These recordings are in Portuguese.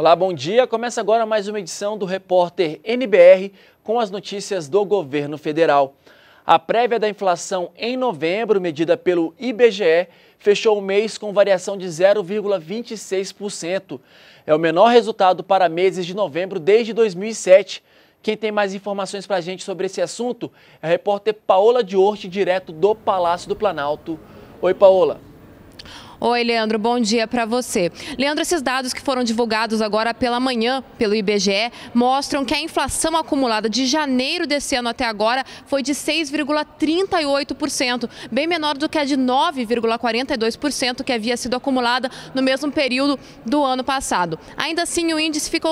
Olá, bom dia. Começa agora mais uma edição do Repórter NBR com as notícias do governo federal. A prévia da inflação em novembro, medida pelo IBGE, fechou o mês com variação de 0,26%. É o menor resultado para meses de novembro desde 2007. Quem tem mais informações para a gente sobre esse assunto é a repórter Paola Diorte, direto do Palácio do Planalto. Oi, Paola. Oi, Leandro, bom dia para você. Leandro, esses dados que foram divulgados agora pela manhã pelo IBGE mostram que a inflação acumulada de janeiro desse ano até agora foi de 6,38%, bem menor do que a de 9,42% que havia sido acumulada no mesmo período do ano passado. Ainda assim, o índice ficou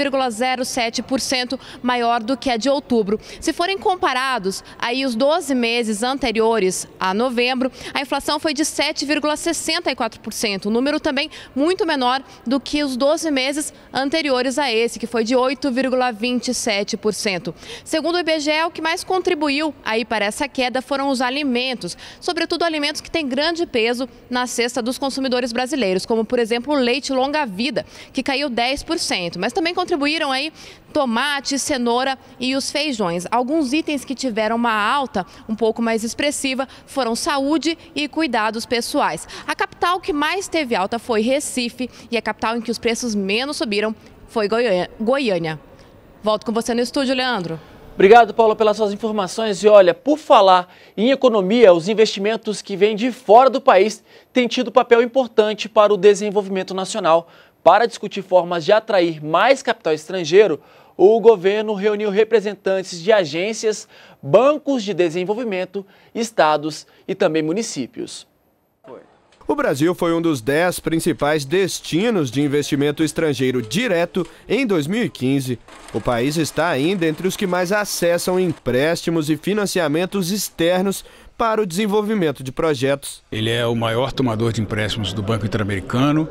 0,07% maior do que a de outubro. Se forem comparados aí os 12 meses anteriores a novembro, a inflação foi de 7,64%, um número também muito menor do que os 12 meses anteriores a esse, que foi de 8,27%. Segundo o IBGE, o que mais contribuiu aí para essa queda foram os alimentos, sobretudo alimentos que têm grande peso na cesta dos consumidores brasileiros, como por exemplo o leite longa-vida, que caiu 10%, mas também contribuíram aí tomate, cenoura e os feijões. Alguns itens que tiveram uma alta um pouco mais expressiva foram saúde e cuidados pessoais. A capital que mais teve alta foi Recife e a capital em que os preços menos subiram foi Goiânia. Volto com você no estúdio, Leandro. Obrigado, Paulo, pelas suas informações. E olha, por falar em economia, os investimentos que vêm de fora do país têm tido papel importante para o desenvolvimento nacional. Para discutir formas de atrair mais capital estrangeiro, o governo reuniu representantes de agências, bancos de desenvolvimento, estados e também municípios. O Brasil foi um dos 10 principais destinos de investimento estrangeiro direto em 2015. O país está ainda entre os que mais acessam empréstimos e financiamentos externos para o desenvolvimento de projetos. Ele é o maior tomador de empréstimos do Banco Interamericano,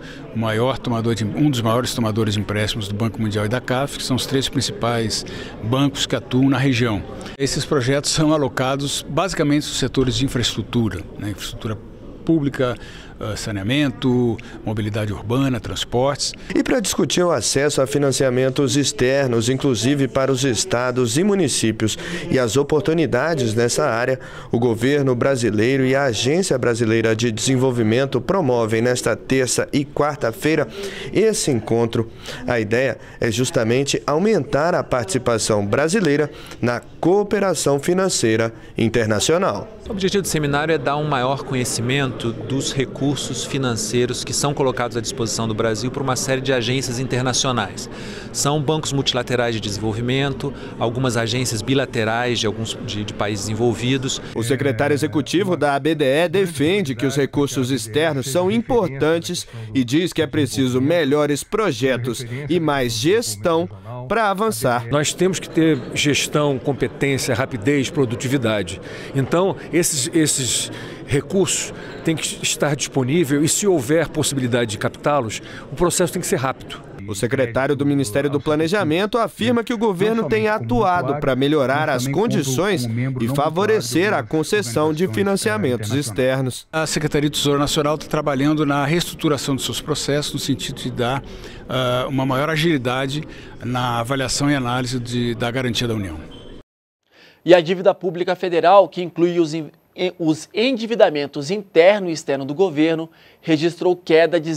um dos maiores tomadores de empréstimos do Banco Mundial e da CAF, que são os 3 principais bancos que atuam na região. Esses projetos são alocados basicamente nos setores de infraestrutura, infraestrutura pública, saneamento, mobilidade urbana, transportes. E para discutir o acesso a financiamentos externos, inclusive para os estados e municípios, e as oportunidades nessa área, o governo brasileiro e a Agência Brasileira de Desenvolvimento promovem nesta terça e quarta-feira esse encontro. A ideia é justamente aumentar a participação brasileira na cooperação financeira internacional. O objetivo do seminário é dar um maior conhecimento dos recursos financeiros que são colocados à disposição do Brasil por uma série de agências internacionais. São bancos multilaterais de desenvolvimento, algumas agências bilaterais de países envolvidos. O secretário executivo da ABDE defende que os recursos externos são importantes e diz que é preciso melhores projetos e mais gestão para avançar. Nós temos que ter gestão, competência, rapidez, produtividade. Então, esses recursos têm que estar disponíveis e, se houver possibilidade de captá-los, o processo tem que ser rápido. O secretário do Ministério do Planejamento afirma que o governo tem atuado para melhorar as condições e favorecer a concessão de financiamentos externos. A Secretaria do Tesouro Nacional está trabalhando na reestruturação dos seus processos no sentido de dar uma maior agilidade na avaliação e análise da garantia da União. E a dívida pública federal, que inclui os endividamentos interno e externo do governo, registrou queda de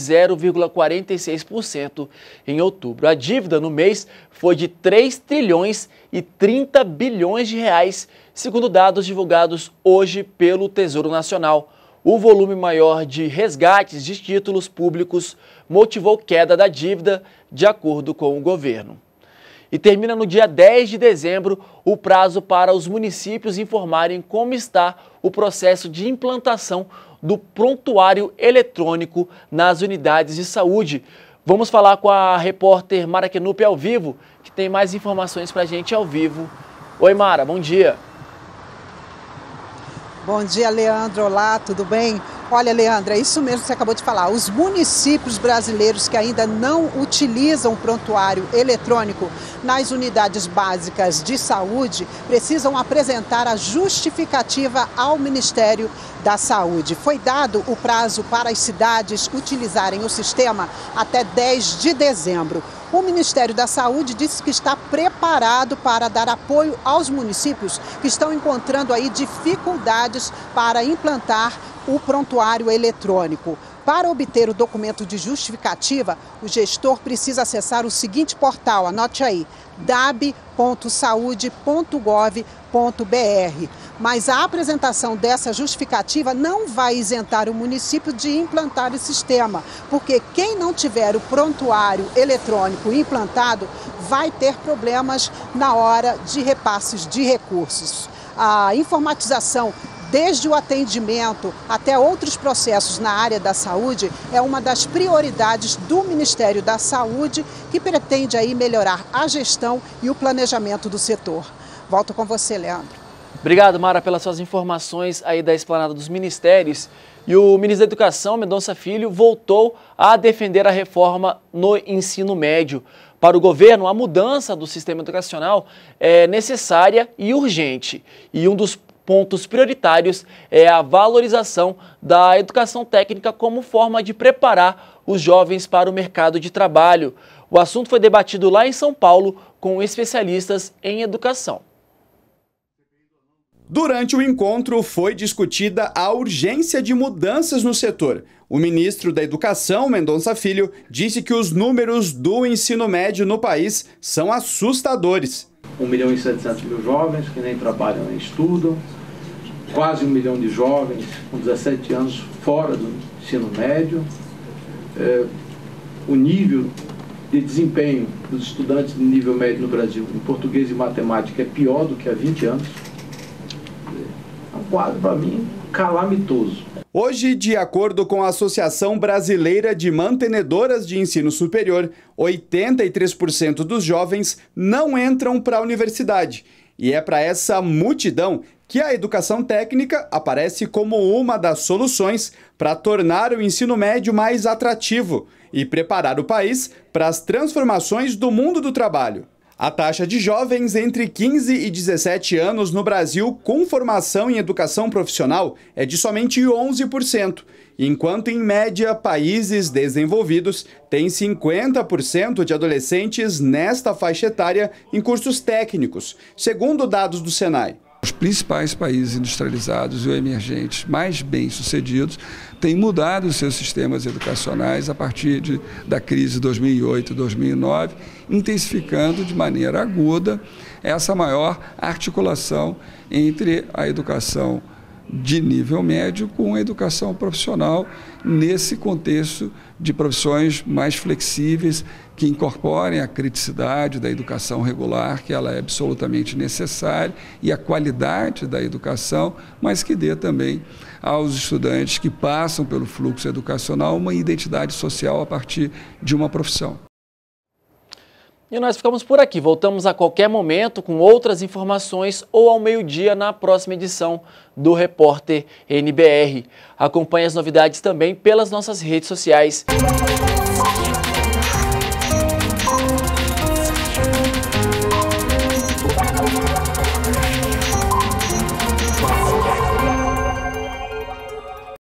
0,46% em outubro. A dívida no mês foi de 3 trilhões e 30 bilhões de reais, segundo dados divulgados hoje pelo Tesouro Nacional. O volume maior de resgates de títulos públicos motivou queda da dívida, de acordo com o governo. E termina no dia 10 de dezembro o prazo para os municípios informarem como está o processo de implantação do prontuário eletrônico nas unidades de saúde. Vamos falar com a repórter Mara Kenup ao vivo, que tem mais informações para a gente ao vivo. Oi, Mara, bom dia. Bom dia, Leandro. Olá, tudo bem? Olha, Leandro, é isso mesmo que você acabou de falar. Os municípios brasileiros que ainda não utilizam o prontuário eletrônico nas unidades básicas de saúde precisam apresentar a justificativa ao Ministério da Saúde. Foi dado o prazo para as cidades utilizarem o sistema até 10 de dezembro. O Ministério da Saúde disse que está preparado para dar apoio aos municípios que estão encontrando aí dificuldades para implantar o prontuário eletrônico. Para obter o documento de justificativa, o gestor precisa acessar o seguinte portal, anote aí, dab.saude.gov.br. Mas a apresentação dessa justificativa não vai isentar o município de implantar esse sistema, porque quem não tiver o prontuário eletrônico implantado vai ter problemas na hora de repasses de recursos. A informatização desde o atendimento até outros processos na área da saúde, é uma das prioridades do Ministério da Saúde, que pretende aí melhorar a gestão e o planejamento do setor. Volto com você, Leandro. Obrigado, Mara, pelas suas informações aí da esplanada dos ministérios. E o ministro da Educação, Mendonça Filho, voltou a defender a reforma no ensino médio. Para o governo, a mudança do sistema educacional é necessária e urgente. E um dos pontos prioritários é a valorização da educação técnica como forma de preparar os jovens para o mercado de trabalho. O assunto foi debatido lá em São Paulo com especialistas em educação. Durante o encontro foi discutida a urgência de mudanças no setor. O ministro da Educação, Mendonça Filho, disse que os números do ensino médio no país são assustadores. 1.700.000 jovens que nem trabalham nem estudam, quase 1 milhão de jovens com 17 anos fora do ensino médio, o nível de desempenho dos estudantes de nível médio no Brasil em português e matemática é pior do que há 20 anos. É um quadro, para mim, calamitoso. Hoje, de acordo com a Associação Brasileira de Mantenedoras de Ensino Superior, 83% dos jovens não entram para a universidade. E é para essa multidão que a educação técnica aparece como uma das soluções para tornar o ensino médio mais atrativo e preparar o país para as transformações do mundo do trabalho. A taxa de jovens entre 15 e 17 anos no Brasil com formação em educação profissional é de somente 11%, enquanto, em média, países desenvolvidos têm 50% de adolescentes nesta faixa etária em cursos técnicos, segundo dados do Senai. Os principais países industrializados e emergentes mais bem-sucedidos têm mudado os seus sistemas educacionais a partir da crise de 2008-2009, intensificando de maneira aguda essa maior articulação entre a educação de nível médio com a educação profissional nesse contexto de profissões mais flexíveis que incorporem a criticidade da educação regular, que ela é absolutamente necessária, e a qualidade da educação, mas que dê também aos estudantes que passam pelo fluxo educacional uma identidade social a partir de uma profissão. E nós ficamos por aqui. Voltamos a qualquer momento com outras informações ou ao meio-dia na próxima edição do Repórter NBR. Acompanhe as novidades também pelas nossas redes sociais.